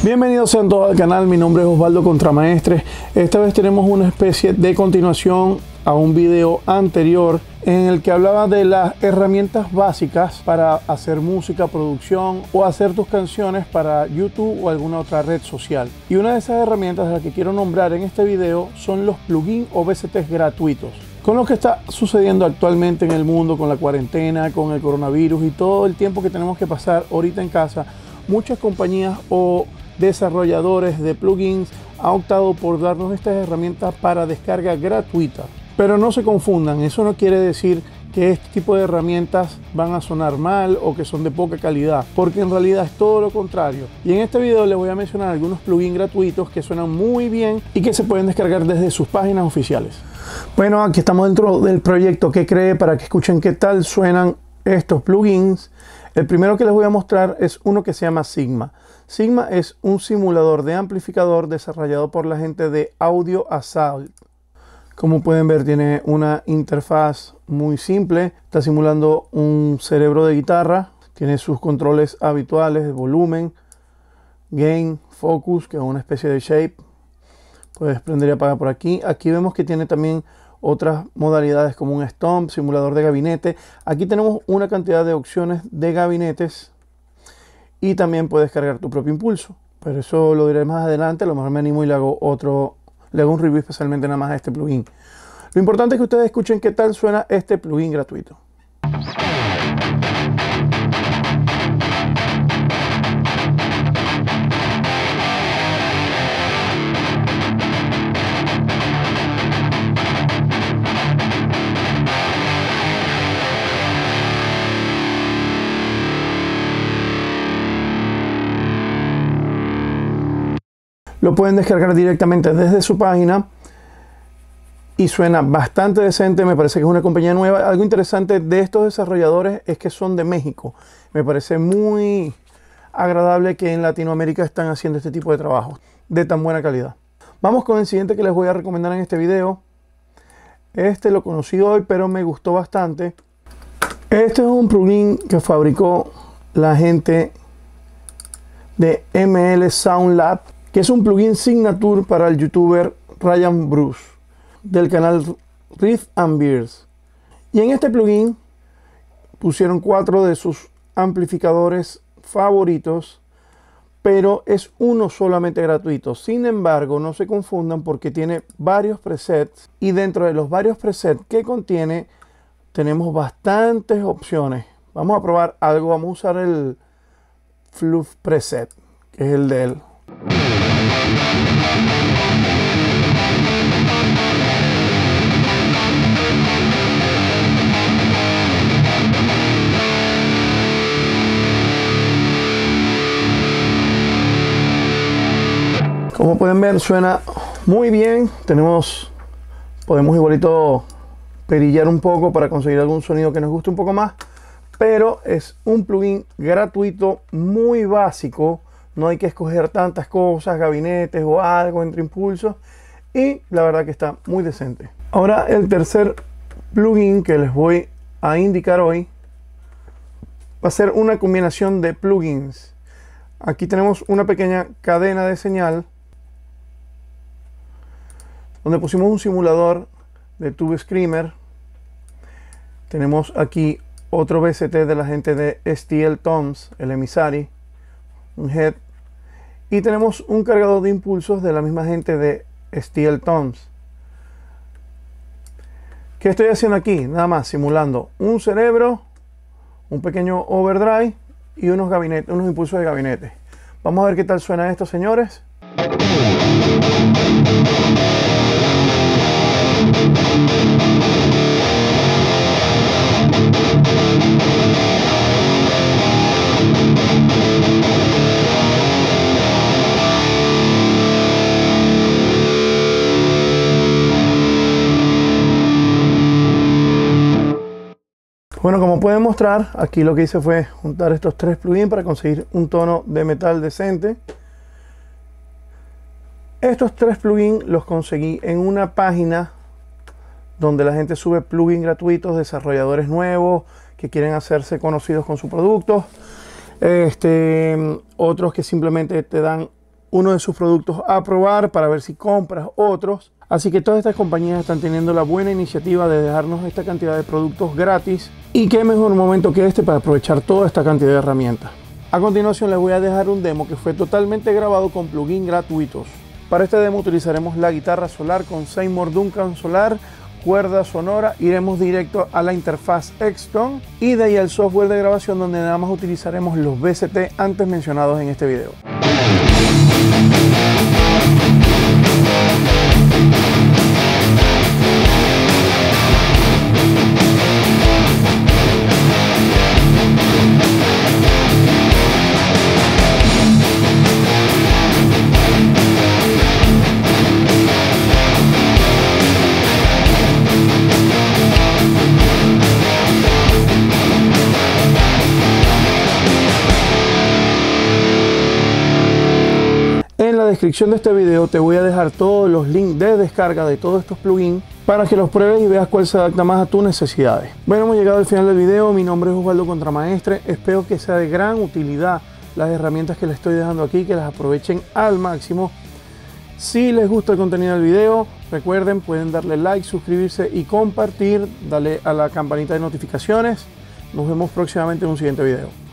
Bienvenidos sean todos al canal, mi nombre es Osvaldo Contramaestre. Esta vez tenemos una especie de continuación a un video anterior en el que hablaba de las herramientas básicas para hacer música, producción o hacer tus canciones para YouTube o alguna otra red social. Y una de esas herramientas de las que quiero nombrar en este video son los plugins o VSTs gratuitos. Con lo que está sucediendo actualmente en el mundo, con la cuarentena, con el coronavirus y todo el tiempo que tenemos que pasar ahorita en casa, muchas compañías o desarrolladores de plugins han optado por darnos estas herramientas para descarga gratuita. Pero no se confundan, eso no quiere decir que este tipo de herramientas van a sonar mal o que son de poca calidad, porque en realidad es todo lo contrario. Y en este video les voy a mencionar algunos plugins gratuitos que suenan muy bien y que se pueden descargar desde sus páginas oficiales. Bueno, aquí estamos dentro del proyecto que creé para que escuchen qué tal suenan estos plugins. El primero que les voy a mostrar es uno que se llama Sigma. Sigma es un simulador de amplificador desarrollado por la gente de Audio Assault. Como pueden ver, tiene una interfaz muy simple. Está simulando un cerebro de guitarra. Tiene sus controles habituales de volumen, gain, focus, que es una especie de shape. Puedes prender y apagar por aquí. Aquí vemos que tiene también otras modalidades como un stomp, simulador de gabinete. Aquí tenemos una cantidad de opciones de gabinetes y también puedes cargar tu propio impulso. Pero eso lo diré más adelante. A lo mejor me animo y le hago un review especialmente nada más a este plugin. Lo importante es que ustedes escuchen qué tal suena este plugin gratuito. Lo pueden descargar directamente desde su página y suena bastante decente. Me parece que es una compañía nueva. Algo interesante de estos desarrolladores es que son de México. Me parece muy agradable que en Latinoamérica están haciendo este tipo de trabajo de tan buena calidad. Vamos con el siguiente que les voy a recomendar en este video. Este lo conocí hoy, pero me gustó bastante. Este es un plugin que fabricó la gente de ML Sound Lab, que es un plugin signature para el youtuber Ryan Bruce del canal Riff and Beers. Y en este plugin pusieron 4 de sus amplificadores favoritos, pero es uno solamente gratuito. Sin embargo, no se confundan porque tiene varios presets y dentro de los varios presets que contiene tenemos bastantes opciones. Vamos a probar algo. Vamos a usar el Fluff preset, que es el de él. Como pueden ver, suena muy bien. Podemos igualito perillar un poco para conseguir algún sonido que nos guste un poco más, pero es un plugin gratuito muy básico. No hay que escoger tantas cosas, gabinetes o algo entre impulsos, y la verdad que está muy decente. Ahora el tercer plugin que les voy a indicar hoy va a ser una combinación de plugins. Aquí tenemos una pequeña cadena de señal donde pusimos un simulador de Tube Screamer. Tenemos aquí otro VST de la gente de STL Toms, el Emissary, un head, y tenemos un cargador de impulsos de la misma gente de STL Toms. ¿Qué estoy haciendo aquí? Nada más simulando un cerebro, un pequeño overdrive y unos impulsos de gabinete. Vamos a ver qué tal suena esto, señores. Bueno, como pueden mostrar, aquí lo que hice fue juntar estos 3 plugins para conseguir un tono de metal decente. Estos 3 plugins los conseguí en una página donde la gente sube plugins gratuitos, desarrolladores nuevos que quieren hacerse conocidos con sus productos. Otros que simplemente te dan uno de sus productos a probar para ver si compras otros. Así que todas estas compañías están teniendo la buena iniciativa de dejarnos esta cantidad de productos gratis. Y qué mejor momento que este para aprovechar toda esta cantidad de herramientas. A continuación les voy a dejar un demo que fue totalmente grabado con plugins gratuitos. Para este demo utilizaremos la guitarra Solar con Seymour Duncan Solar, cuerda sonora, iremos directo a la interfaz Xtone y de ahí al software de grabación donde nada más utilizaremos los VST antes mencionados en este video. En la descripción de este video te voy a dejar todos los links de descarga de todos estos plugins para que los pruebes y veas cuál se adapta más a tus necesidades. Bueno, hemos llegado al final del video. Mi nombre es Osvaldo Contramaestre. Espero que sea de gran utilidad las herramientas que les estoy dejando aquí, que las aprovechen al máximo. Si les gusta el contenido del video, recuerden, pueden darle like, suscribirse y compartir. Dale a la campanita de notificaciones. Nos vemos próximamente en un siguiente video.